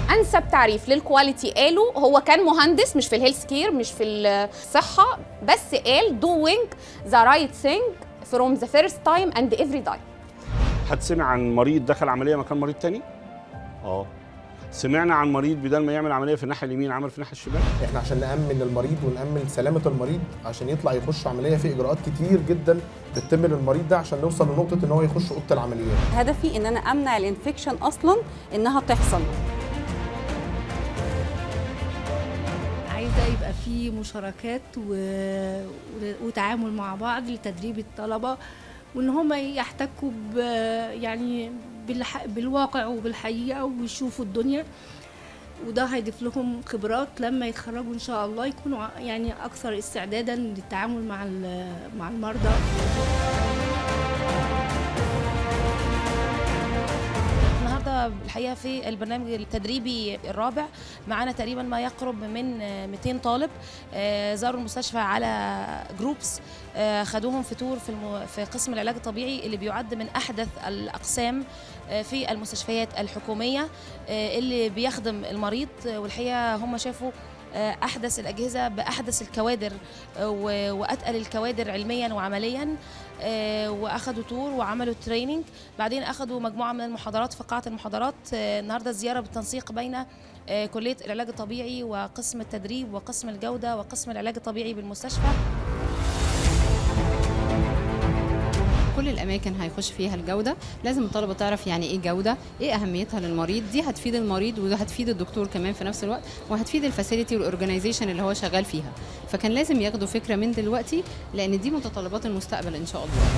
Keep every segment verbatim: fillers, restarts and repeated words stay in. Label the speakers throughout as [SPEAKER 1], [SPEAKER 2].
[SPEAKER 1] انسب تعريف للكواليتي قاله هو كان مهندس مش في الهيلث كير مش في الصحه، بس قال doing the right thing from the first time and every day.
[SPEAKER 2] حد سمع عن مريض دخل عمليه مكان مريض تاني؟ اه. سمعنا عن مريض بدل ما يعمل عمليه في الناحيه اليمين عمل في الناحيه الشمال؟
[SPEAKER 3] احنا عشان نامن المريض ونامن سلامه المريض عشان يطلع يخش عمليه في اجراءات كتير جدا بتتم للمريض ده عشان نوصل لنقطه ان هو يخش اوضه العمليات.
[SPEAKER 4] هدفي ان انا امنع الانفكشن اصلا انها تحصل.
[SPEAKER 5] عايزه يبقى في مشاركات و... وتعامل مع بعض لتدريب الطلبه وان هم يحتكوا ب... يعني بالح... بالواقع وبالحقيقه ويشوفوا الدنيا، وده هيضيف لهم خبرات لما يتخرجوا ان شاء الله يكونوا يعني اكثر استعدادا للتعامل مع مع المرضى.
[SPEAKER 6] النهارده الحقيقه في البرنامج التدريبي الرابع معانا تقريبا ما يقرب من مئتين طالب زاروا المستشفى على جروبس، خدوهم في تور في المو... في قسم العلاج الطبيعي اللي بيعد من احدث الاقسام في المستشفيات الحكوميه اللي بيخدم المريض، والحقيقه هم شافوا احدث الاجهزه باحدث الكوادر واتقل الكوادر علميا وعمليا، واخدوا تور وعملوا تريننج، بعدين اخدوا مجموعه من المحاضرات في قاعه المحاضرات. النهارده الزياره بالتنسيق بين كليه العلاج الطبيعي وقسم التدريب وقسم الجوده وقسم العلاج الطبيعي بالمستشفى.
[SPEAKER 7] كل الاماكن هيخش فيها الجوده لازم الطلبه تعرف يعني ايه جوده، ايه اهميتها للمريض، دي هتفيد المريض وهتفيد الدكتور كمان في نفس الوقت، وهتفيد الفاسيلتي والاورجنايزيشن اللي هو شغال فيها. فكان لازم ياخدوا فكره من دلوقتي لان دي متطلبات المستقبل ان شاء الله.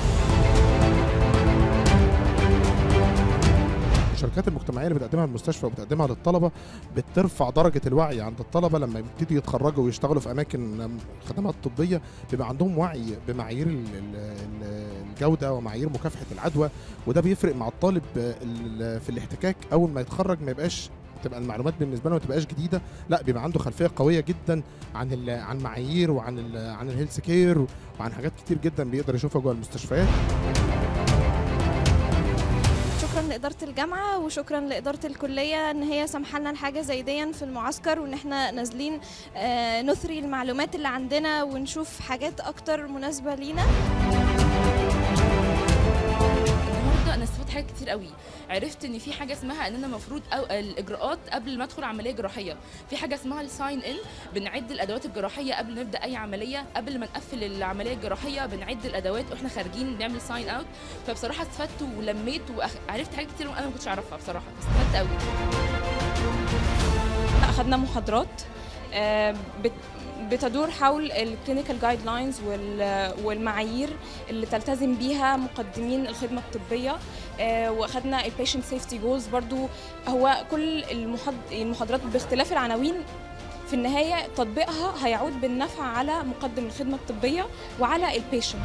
[SPEAKER 3] الشركات المجتمعيه اللي بتقدمها المستشفى وبتقدمها للطلبه بترفع درجه الوعي عند الطلبه لما يبتدوا يتخرجوا ويشتغلوا في اماكن الخدمات الطبيه، بيبقى عندهم وعي بمعايير الجوده ومعايير مكافحه العدوى، وده بيفرق مع الطالب في الاحتكاك. اول ما يتخرج ما يبقاش تبقى المعلومات بالنسبه له ما تبقاش جديده، لا بيبقى عنده خلفيه قويه جدا عن عن معايير وعن ال عن الهيلث كير وعن حاجات كتير جدا بيقدر يشوفها جوه المستشفيات.
[SPEAKER 8] شكرا لإدارة الجامعة وشكرا لإدارة الكلية إن هي سمح لنا الحاجة زي دي في المعسكر، وإن احنا نازلين نثري المعلومات اللي عندنا ونشوف حاجات أكتر مناسبة لينا.
[SPEAKER 9] النهارده انا استفدت حاجات كتير قوي، عرفت ان في حاجه اسمها ان انا المفروض أو الاجراءات قبل ما ادخل عمليه جراحيه، في حاجه اسمها الساين ان، بنعد الادوات الجراحيه قبل ما نبدا اي عمليه، قبل ما نقفل العمليه الجراحيه بنعد الادوات واحنا خارجين بنعمل ساين اوت. فبصراحه استفدت ولميت وعرفت حاجات كتير انا ما كنتش اعرفها بصراحه، استفدت قوي.
[SPEAKER 8] اخذنا محاضرات بتدور حول الكلينيكال جايد لاينز والمعايير اللي تلتزم بيها مقدمين الخدمه الطبيه، واخدنا البيشنت سيفتي جولز. برضو هو كل المحاضرات باختلاف العناوين في النهايه تطبيقها هيعود بالنفع على مقدم الخدمه الطبيه وعلى البيشنت.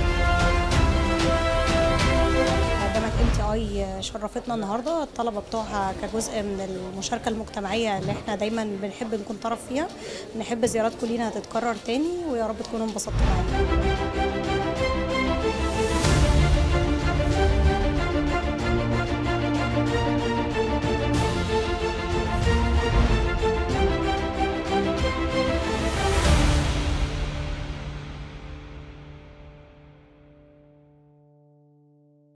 [SPEAKER 10] جامعة ام تي اي شرفتنا النهارده، الطلبه بتوعها كجزء من المشاركه المجتمعيه اللي احنا دايما بنحب نكون طرف فيها. نحب زياراتكم لينا تتكرر تاني، ويا رب تكونوا انبسطتوا معانا.